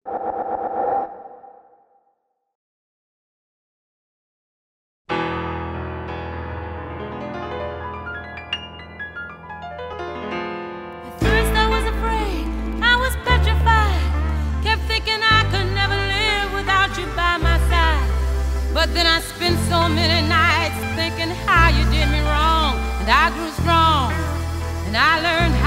At first I was afraid, I was petrified, kept thinking I could never live without you by my side. But then I spent so many nights thinking how you did me wrong, and I grew strong, and I learned